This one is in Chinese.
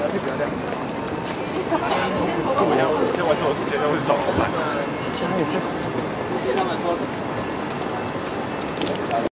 不要这样。跟我一样，今天晚上我主见都会找老板。现在也太。